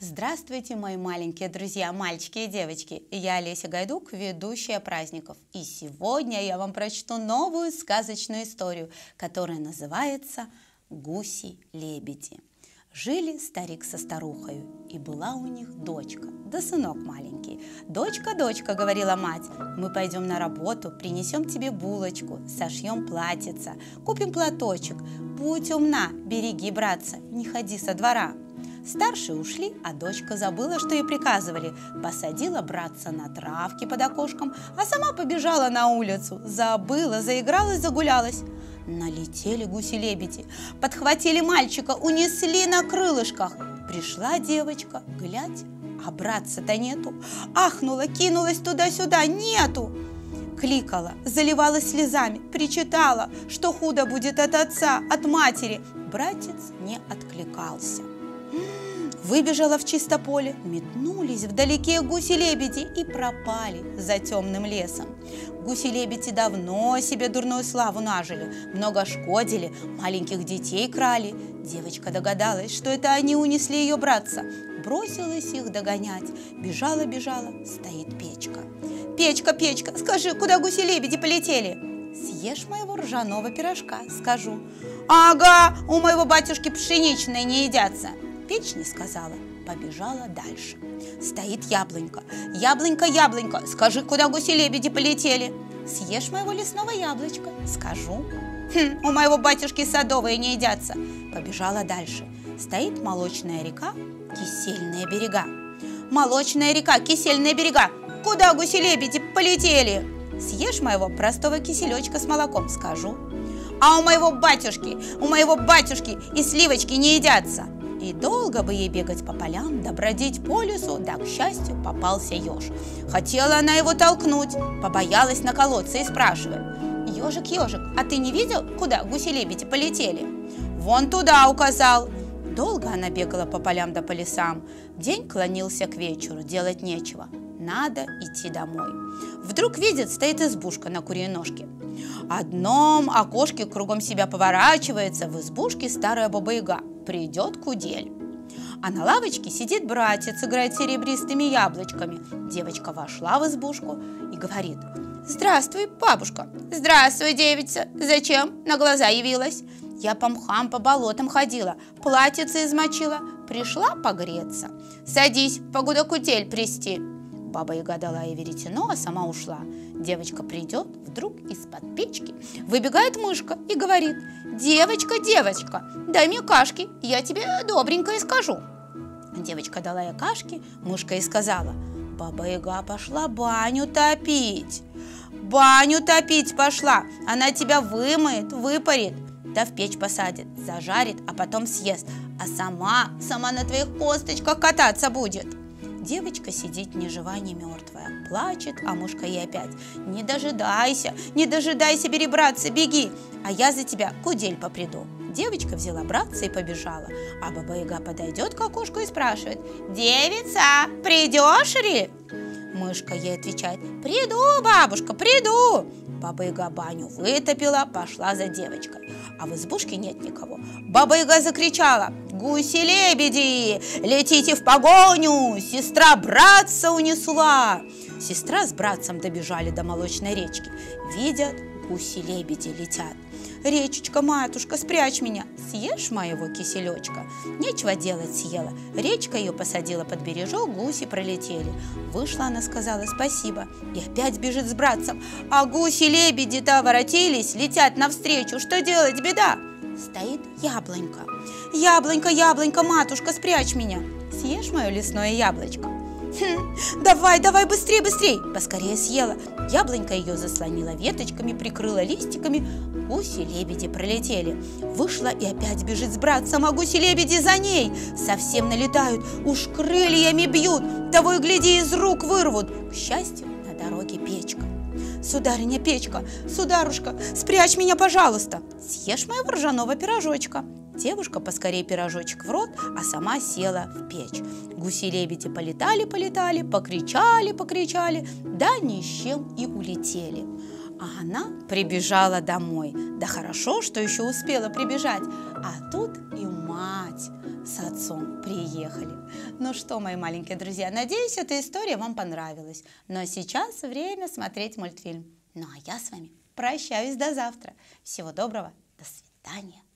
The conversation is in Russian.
Здравствуйте, мои маленькие друзья, мальчики и девочки! Я Олеся Гайдук, ведущая праздников. И сегодня я вам прочту новую сказочную историю, которая называется «Гуси-лебеди». Жили старик со старухой, и была у них дочка, да сынок маленький. «Дочка, дочка, — говорила мать, — мы пойдем на работу, принесем тебе булочку, сошьем платьице, купим платочек. Будь умна, береги, братца, не ходи со двора». Старшие ушли, а дочка забыла, что ей приказывали. Посадила братца на травке под окошком, а сама побежала на улицу. Забыла, заигралась, загулялась. Налетели гуси-лебеди, подхватили мальчика, унесли на крылышках. Пришла девочка, глядь, а братца-то нету. Ахнула, кинулась туда-сюда, нету. Кликала, заливалась слезами, причитала, что худо будет от отца, от матери. Братец не откликался. Выбежала в чисто поле, метнулись вдалеке гуси-лебеди и пропали за темным лесом. Гуси-лебеди давно себе дурную славу нажили, много шкодили, маленьких детей крали. Девочка догадалась, что это они унесли ее братца. Бросилась их догонять, бежала, стоит печка. «Печка, печка, скажи, куда гуси-лебеди полетели?» «Съешь моего ржаного пирожка, скажу». «Ага, у моего батюшки пшеничные не едятся». Печь не сказала, побежала дальше. Стоит яблонька. «Яблонька, яблонька, скажи, куда гуси-лебеди полетели?» «Съешь моего лесного яблочка, скажу». «У моего батюшки садовые не едятся». Побежала дальше. Стоит молочная река, кисельные берега. «Молочная река, кисельные берега, куда гуси-лебеди полетели?» «Съешь моего простого киселечка с молоком, скажу». «А у моего батюшки и сливочки не едятся». И долго бы ей бегать по полям, да бродить по лесу, да, к счастью, попался еж. Хотела она его толкнуть, побоялась наколоться и спрашивает: «Ежик, ежик, а ты не видел, куда гуси-лебеди полетели?» «Вон туда указал». Долго она бегала по полям да по лесам. День клонился к вечеру, делать нечего. Надо идти домой. Вдруг видит, стоит избушка на курьей ножке. Одном окошке кругом себя поворачивается, в избушке старая баба-яга. Придет кудель. А на лавочке сидит братец, играет серебристыми яблочками. Девочка вошла в избушку и говорит: «Здравствуй, бабушка». «Здравствуй, девица. Зачем на глаза явилась?» «Я по мхам, по болотам ходила, платьице измочила, пришла погреться». «Садись, погода кудель плести». Баба-яга дала ей веретено, а сама ушла. Девочка придет, вдруг из-под печки выбегает мышка и говорит: «Девочка, девочка, дай мне кашки, я тебе добренькое скажу». Девочка дала ей кашки, мышка и сказала: «Баба-яга пошла баню топить». «Баню топить пошла, она тебя вымоет, выпарит, да в печь посадит, зажарит, а потом съест, а сама на твоих косточках кататься будет». Девочка сидит ни жива, ни мертвая, плачет, а мушка ей опять: не дожидайся, бери, братца, беги, а я за тебя кудель поприду». Девочка взяла братца и побежала, а баба-яга подойдет к окошку и спрашивает: «Девица, придешь ли?» Мышка ей отвечает: «Приду, бабушка, приду». Баба-яга баню вытопила, пошла за девочкой, а в избушке нет никого. Баба-яга закричала: «Гуси-лебеди, летите в погоню! Сестра братца унесла!» Сестра с братцем добежали до молочной речки. Видят, гуси-лебеди летят. «Речечка, матушка, спрячь меня, съешь моего киселечка». Нечего делать, съела. Речка ее посадила под бережок, гуси пролетели. Вышла она, сказала спасибо, и опять бежит с братцем. А гуси-лебеди-то воротились, летят навстречу. Что делать, беда? Стоит яблонька. «Яблонька, яблонька, матушка, спрячь меня. Съешь мое лесное яблочко». Давай, быстрей, быстрей!» Поскорее съела. Яблонька ее заслонила веточками, прикрыла листиками. Гуси-лебеди пролетели. Вышла и опять бежит с братцем, а гуси-лебеди за ней. Совсем налетают, уж крыльями бьют, того и гляди, из рук вырвут. К счастью, на дороге печка. «Сударыня, печка, сударушка, спрячь меня, пожалуйста. Съешь моего ржаного пирожочка». Девушка поскорее пирожочек в рот, а сама села в печь. Гуси-лебеди полетали, покричали, да ни с чем и улетели. А она прибежала домой. Да хорошо, что еще успела прибежать. А тут и мать с отцом приехали. Ну что, мои маленькие друзья, надеюсь, эта история вам понравилась. Но сейчас время смотреть мультфильм. Ну а я с вами прощаюсь до завтра. Всего доброго, до свидания.